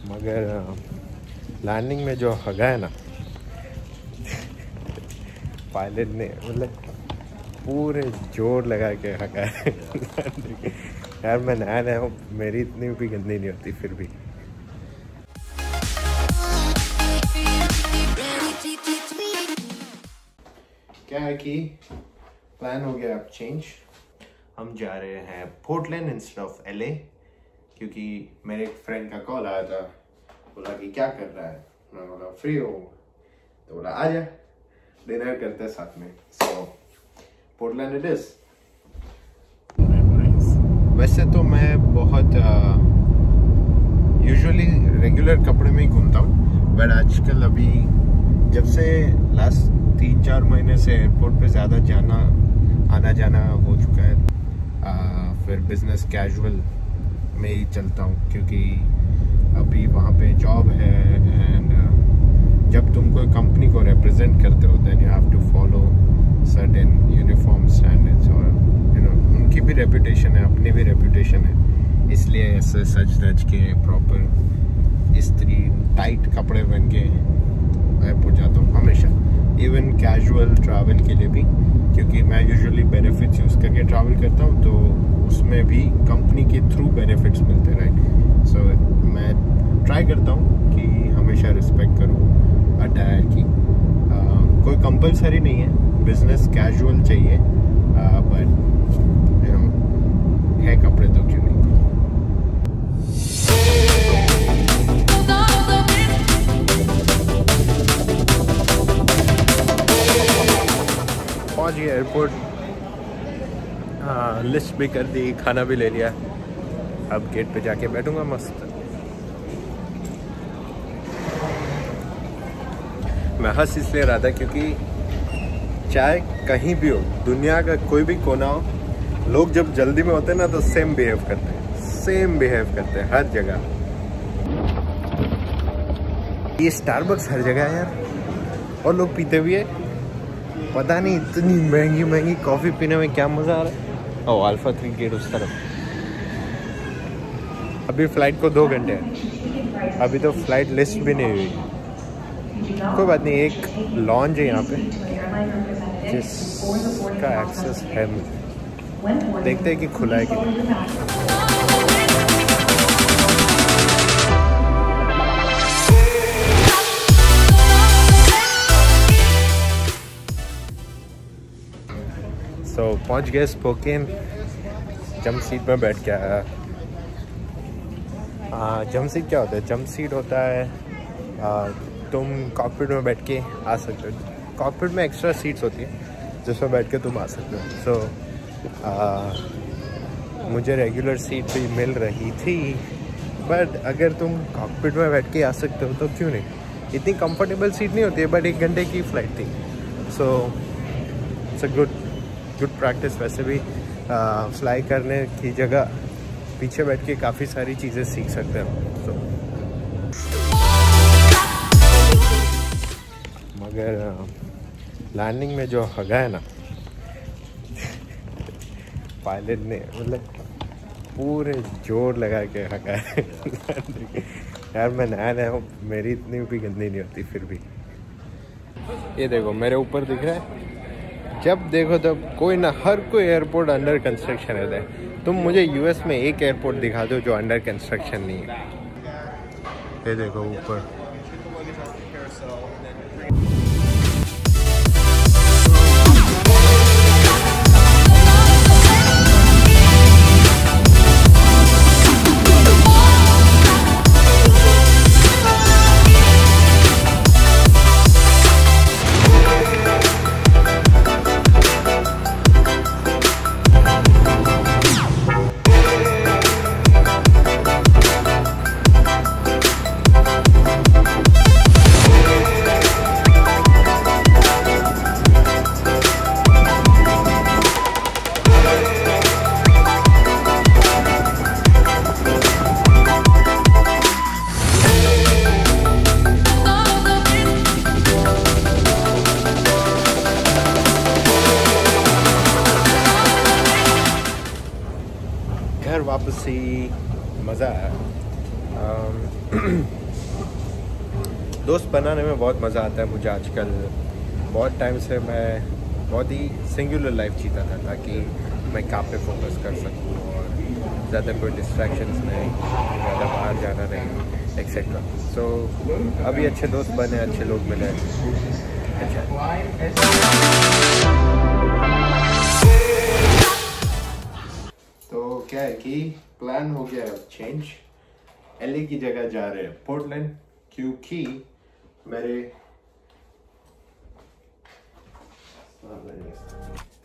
मगर लैंडिंग में जो हगा है ना पायलट ने मतलब पूरे जोर लगा के हगा है। यार मैं नया हूँ, मेरी इतनी भी गंदी नहीं होती फिर भी। क्या है कि प्लान हो गया अब चेंज, हम जा रहे हैं पोर्टलैंड इंस्टेड ऑफ LA, क्योंकि मेरे एक फ्रेंड का कॉल आया था, बोला कि क्या कर रहा है, मैं बोला फ्री हो, तो बोला आ जा डिनर करते हैं साथ में। So Portland it is. वैसे तो मैं बहुत यूजुअली रेगुलर कपड़े में ही घूमता हूँ, बट आजकल अभी जब से लास्ट 3-4 महीने से एयरपोर्ट पे ज़्यादा आना जाना हो चुका है, फिर बिजनेस कैजुअल में ही चलता हूँ, क्योंकि अभी वहाँ पे जॉब है। एंड जब तुम कोई कंपनी को रिप्रेजेंट करते हो then you have to follow certain uniform standards, और उनकी भी रेपुटेशन है, अपनी भी रेपुटेशन है, इसलिए ऐसे सच धज के प्रॉपर इस्त्री टाइट कपड़े पहन के एयरपोर्ट जाता हूँ हमेशा, इवन कैजुअल ट्रैवल के लिए भी, क्योंकि मैं यूजुअली बेनिफिट्स यूज़ करके ट्रैवल करता हूँ, तो उसमें भी कंपनी के थ्रू बेनिफिट्स मिलते हैं, राइट। सो मैं ट्राई करता हूँ कि हमेशा रिस्पेक्ट करूँ अटायर की। कोई कंपलसरी नहीं है, बिजनेस कैजुअल चाहिए, बट है कपड़े तो क्यों नहीं। पहुंच गया एयरपोर्ट, लिस्ट भी कर दी, खाना भी ले लिया, अब गेट पे जाके बैठूंगा मस्त। मैं हंस इसलिए रहा था क्योंकि चाहे कहीं भी हो, दुनिया का कोई भी कोना हो, लोग जब जल्दी में होते हैं ना तो सेम बिहेव करते हैं हर जगह। ये स्टारबक्स हर जगह है यार, और लोग पीते भी है, पता नहीं इतनी महंगी कॉफ़ी पीने में क्या मज़ा आ रहा है। ओ अल्फा 3 गेट उस तरफ। अभी फ़्लाइट को 2 घंटे हैं, अभी तो फ़्लाइट लिस्ट भी नहीं हुई। कोई बात नहीं, एक लॉन्ज है यहाँ पे जिसका एक्सेस है, देखते हैं कि खुला है कि नहीं। तो पहुंच गए स्पोकेन, जंप सीट में बैठ के आया। जंप सीट क्या होता है? जंप सीट होता है तुम कॉकपिट में बैठ के आ सकते हो, कॉकपिट में एक्स्ट्रा सीट्स होती हैं जिसमें बैठ के तुम आ सकते हो। सो मुझे रेगुलर सीट भी मिल रही थी, बट अगर तुम कॉकपिट में बैठ के आ सकते हो तो क्यों नहीं। इतनी कंफर्टेबल सीट नहीं होती है, बट 1 घंटे की फ़्लाइट थी, so it's a good practice. वैसे भी फ्लाई करने की जगह पीछे बैठ के काफ़ी सारी चीज़ें सीख सकते हैं। तो मगर लैंडिंग में जो हगा है ना पायलट ने मतलब पूरे जोर लगा के हगा है। यार मैं नया हूँ, मेरी इतनी भी गंदी नहीं होती फिर भी। ये देखो मेरे ऊपर दिख रहा है, जब देखो तब कोई ना, हर कोई एयरपोर्ट अंडर कंस्ट्रक्शन रहता है। तुम मुझे यूएस में एक एयरपोर्ट दिखा दो जो अंडर कंस्ट्रक्शन नहीं है। ये देखो ऊपर। घर वापसी मज़ा आया। दोस्त बनाने में बहुत मज़ा आता है मुझे आजकल। बहुत टाइम से मैं बहुत ही सिंगुलर लाइफ जीता था ताकि मैं काम पे फोकस कर सकूं और ज़्यादा कोई डिस्ट्रैक्शंस नहीं, ज़्यादा बाहर जाना नहीं एक्सेट्रा। सो अभी अच्छे दोस्त बने, अच्छे लोग मिले। अच्छा, तो क्या है कि प्लान हो गया चेंज, एलए की जगह जा रहे हैं पोर्टलैंड, क्योंकि मेरे